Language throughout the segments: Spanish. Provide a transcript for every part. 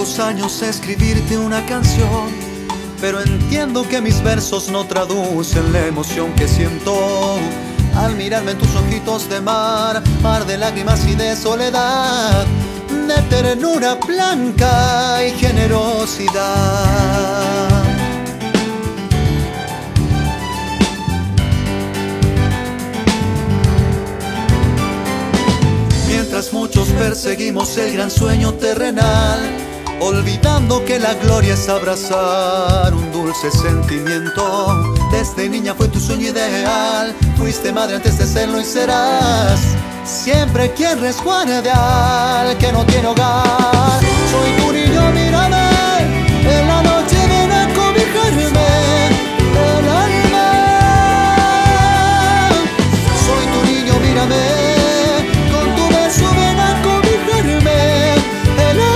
los años escribirte una canción, pero entiendo que mis versos no traducen la emoción que siento al mirarme en tus ojitos de mar, mar de lágrimas y de soledad, de ternura blanca y generosidad. Mientras muchos perseguimos el gran sueño terrenal, olvidando que la gloria es abrazar un dulce sentimiento. Desde niña fue tu sueño ideal, fuiste madre antes de serlo y serás siempre quien resguarda al que no tiene hogar. Soy tu niño, mírame, en la noche ven a cobijarme el alma. Soy tu niño, mírame, con tu beso ven a cobijarme el alma.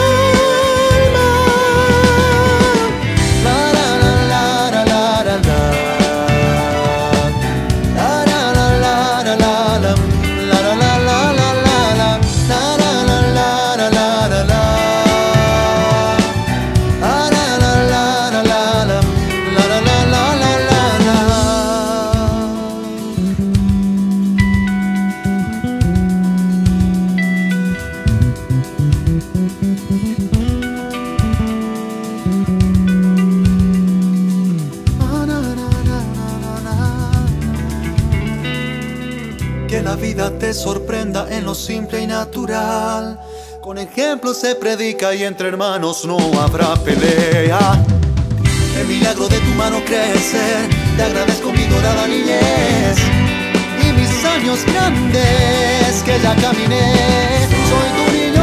Que la vida te sorprenda en lo simple y natural. Con ejemplos se predica y entre hermanos no habrá pelea. El milagro de tu mano crecer, te agradezco mi dorada niñez y mis años grandes que ya caminé. Soy tu niño.